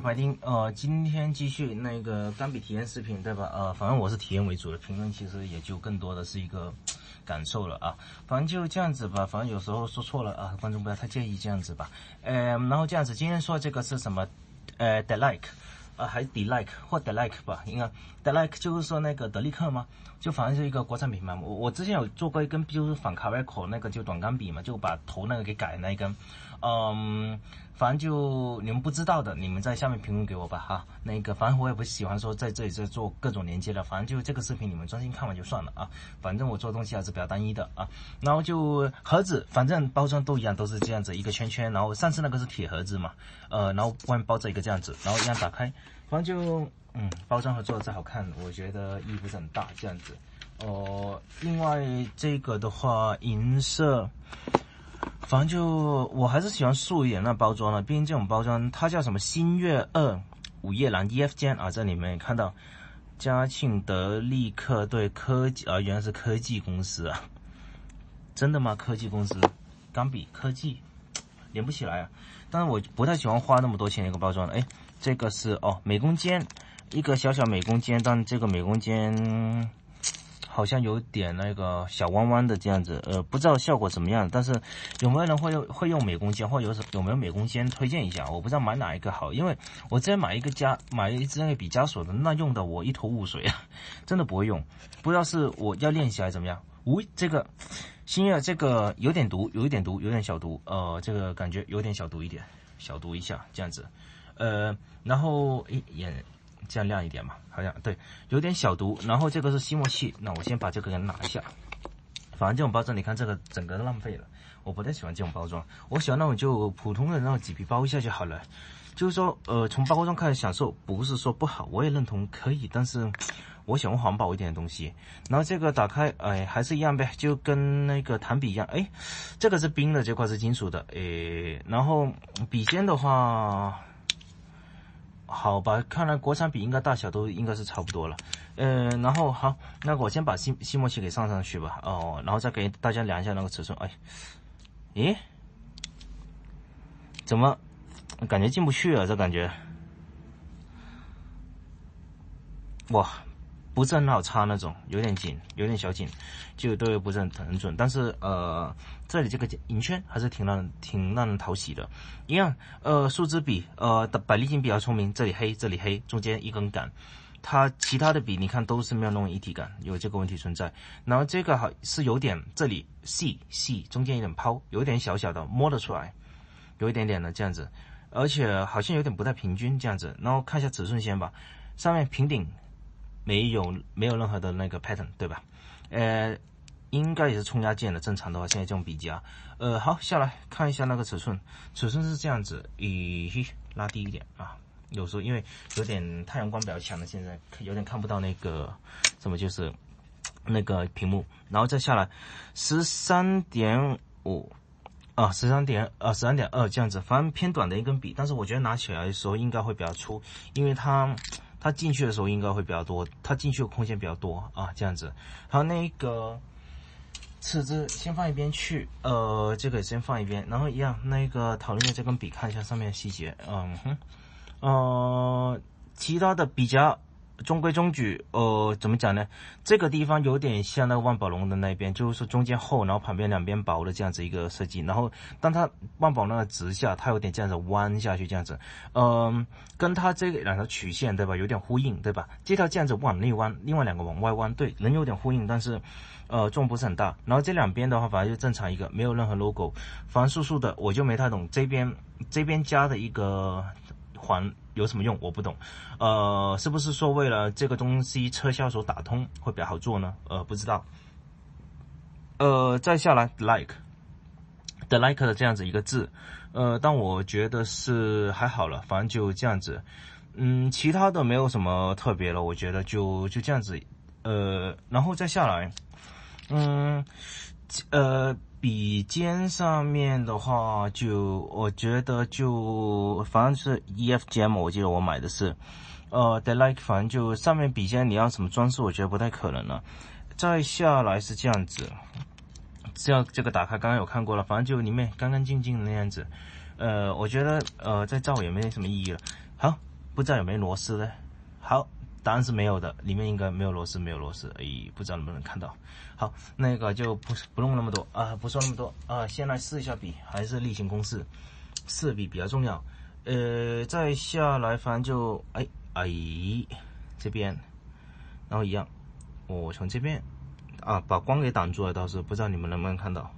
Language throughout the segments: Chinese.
白丁，今天继续那个钢笔体验视频，对吧？反正我是体验为主的，评论其实也就更多的是一个感受了啊。反正就这样子吧，反正有时候说错了啊，观众不要太介意这样子吧。然后这样子，今天说这个是什么？dislike，还是 dislike 或 dislike 吧？应该 dislike 就是说那个德利克吗？就反正是一个国产品牌。我之前有做过一根，就是反卡瑞口那个就短钢笔嘛，就把头那个给改那一根。反正就你们不知道的，你们在下面评论给我吧哈。那个反正我也不喜欢说在这里在做各种连接的，反正就这个视频你们专心看完就算了啊。反正我做东西还是比较单一的啊。然后就盒子，反正包装都一样，都是这样子一个圈圈。然后上次那个是铁盒子嘛，然后外面包着一个这样子，然后一样打开，反正就包装盒做的再好看，我觉得意义不是很大这样子。另外这个的话银色。反正就我还是喜欢素一点的包装了，毕竟这种包装它叫什么新月2午夜蓝 EF 间啊，这里面看到嘉庆德利克对科技啊，原来是科技公司啊，真的吗？科技公司钢笔科技连不起来啊，但是我不太喜欢花那么多钱一个包装的。这个是美工间，一个小小美工间，但这个美工间好像有点那个小弯弯的这样子，不知道效果怎么样，但是有没有人会用美工间，或有没有美工间推荐一下？我不知道买哪一个好，因为我之前买一支那个毕加索的，那用的我一头雾水啊，真的不会用，不知道是我要练习还是怎么样。这个新月这个有点毒，有一点毒，有点小毒，这个感觉有点小毒一点，小毒一下这样子，然后也。这样亮一点嘛，好像对，有点小毒。然后这个是吸墨器，那我先把这个给拿一下。反正这种包装，你看这个整个浪费了，我不太喜欢这种包装，我喜欢那种就普通的那种几笔包一下就好了。就是说，从包装开始享受，不是说不好，我也认同可以，但是我喜欢环保一点的东西。然后这个打开，还是一样呗，就跟那个弹笔一样，这个是冰的，这块是金属的，然后笔尖的话。好吧，看来国产笔应该大小都应该是差不多了，然后好，那我先把吸墨器给上去吧，然后再给大家量一下那个尺寸，怎么感觉进不去啊？这感觉，哇，不是很好插那种，有点紧，有点小紧，就都不是很准，但是这里这个银圈还是挺让人讨喜的。一样，树枝笔，百利金比较聪明，这里黑，这里黑，中间一根杆。它其他的笔你看都是没有那种一体感，有这个问题存在。然后这个好是有点这里细，中间有点泡，有一点小小的摸得出来，有一点点的这样子，而且好像有点不太平均这样子。然后看一下尺寸先吧，上面平顶没有任何的那个 pattern 对吧？应该也是冲压件的，正常的话，现在这种笔夹，好，下来看一下那个尺寸是这样子，拉低一点啊，有时候因为有点太阳光比较强的，现在有点看不到那个什么，就是那个屏幕，然后再下来13.5啊，13.2这样子，反正偏短的一根笔，但是我觉得拿起来的时候应该会比较粗，因为它进去的时候应该会比较多，它进去的空间比较多啊，这样子，还有那个。尺子先放一边去，这个先放一边，然后一样那个讨论的这根笔，看一下上面的细节，其他的笔夹中规中矩，怎么讲呢？这个地方有点像那个万宝龙的那边，就是说中间厚，然后旁边两边薄的这样子一个设计，然后当它万宝龙的直下，它有点这样子弯下去这样子，跟它这两条曲线对吧，有点呼应对吧？这条这样子往内弯，另外两个往外弯，对，人有点呼应，但是。重不是很大，然后这两边的话，反正就正常一个，没有任何 logo， 反正素素的，我就没太懂这边加的一个环有什么用，我不懂，是不是说为了这个东西车销手打通会比较好做呢？不知道。再下来 like 的这样子一个字，但我觉得是还好了，反正就这样子，其他的没有什么特别了，我觉得就这样子，然后再下来。笔尖上面的话，我觉得反正是 EF 尖嘛，我记得我买的是，Delight， 反正就上面笔尖你要什么装饰，我觉得不太可能了。再下来是这样子，这个打开刚刚有看过了，反正就里面干干净净的那样子，我觉得再照也没什么意义了。好， 不知道有没有螺丝呢？好，答案是没有的，里面应该没有螺丝，没有螺丝。哎，不知道能不能看到。好，那个就不弄那么多啊，不说那么多啊，先来试一下笔，还是例行公事，试笔比较重要。再下来反正就这边，然后一样，我从这边啊把光给挡住了，倒是不知道你们能不能看到。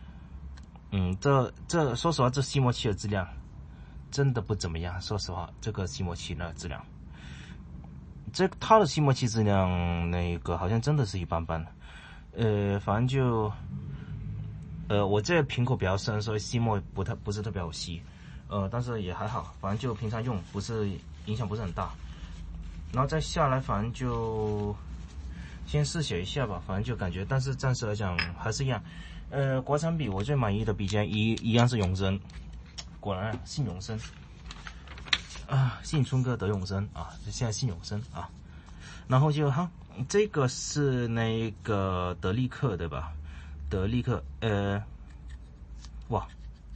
这说实话，这吸墨器的质量真的不怎么样。说实话，这个吸墨器的质量，它的吸墨器质量那个好像真的是一般般。反正就我这瓶口比较深，所以吸墨不是特别好吸。但是也还好，反正就平常用，不是影响不是很大。然后再下来，反正就先试写一下吧，反正就感觉，但是暂时来讲还是一样。国产笔我最满意的笔尖一样是永生，果然姓永生啊，姓春哥得永生啊，现在姓永生啊。然后就这个是那个德利克对吧？德利克，哇，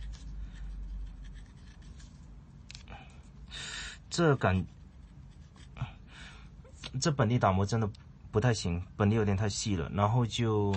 这本地打磨真的不太行，本地有点太细了。然后就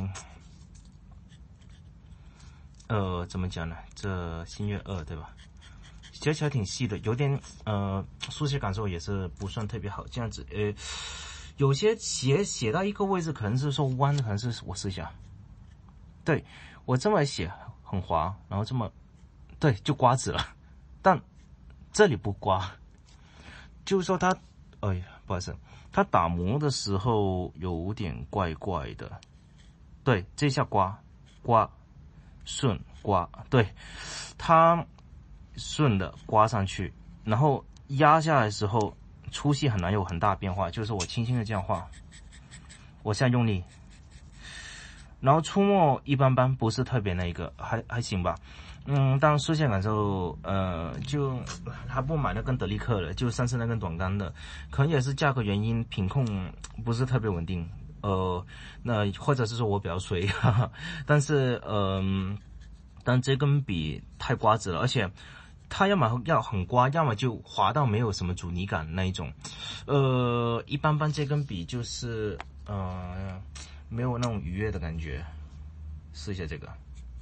怎么讲呢？这星月2对吧？写起来挺细的，有点书写感受也是不算特别好。这样子有些写到一个位置，可能是说弯，可能是我试一下，对我这么写很滑，然后这么对就刮纸了，但这里不刮，就是说它不好意思，它打磨的时候有点怪怪的。对，这下刮顺刮，对，它顺的刮上去，然后压下来的时候粗细很难有很大变化，就是我轻轻的这样画，我现在用力，然后出墨一般般，不是特别那个，还行吧。但书写感受，就还不买那根德利克了，就上次那根短杆的，可能也是价格原因，品控不是特别稳定。那或者是说我比较衰，但是但这根笔太刮纸了，而且它要么要很刮，要么就滑到没有什么阻尼感那一种。一般般这根笔就是没有那种愉悦的感觉。试一下这个。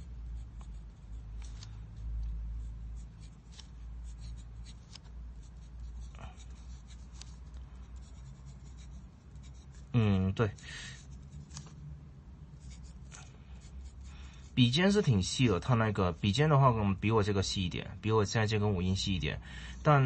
对，笔尖是挺细的，它那个笔尖的话，比我这个细一点，比我现在这根5英细一点，但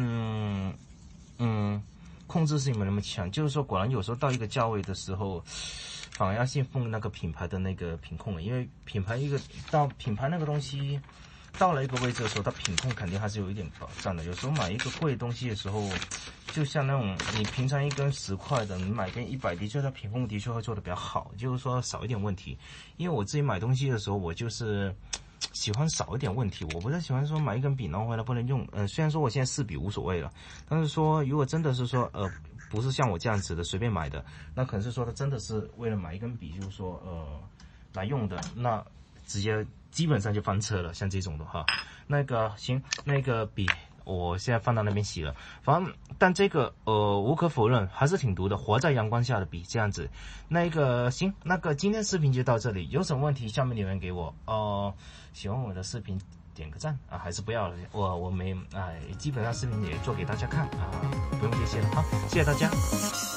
控制性没那么强。就是说，果然有时候到一个价位的时候，反而要信奉那个品牌的那个品控了，因为品牌那个东西到了一个位置的时候，它品控肯定还是有一点保障的。有时候买一个贵的东西的时候，就像那种你平常一根10块的，你买根100的确它品控的确会做的比较好，就是说少一点问题。因为我自己买东西的时候，我就是喜欢少一点问题，我不太喜欢说买一根笔然后回来不能用。虽然说我现在试笔无所谓了，但是说如果真的是说不是像我这样子的随便买的，那可能是说他真的是为了买一根笔，就是说来用的，那直接基本上就翻车了。像这种的话，那个行，那个笔我现在放到那边洗了。但这个无可否认还是挺毒的，活在阳光下的笔这样子。那个行，那个今天视频就到这里，有什么问题下面留言给我。喜欢我的视频点个赞啊，还是不要了，我没基本上视频也做给大家看啊，不用这些了哈，谢谢大家。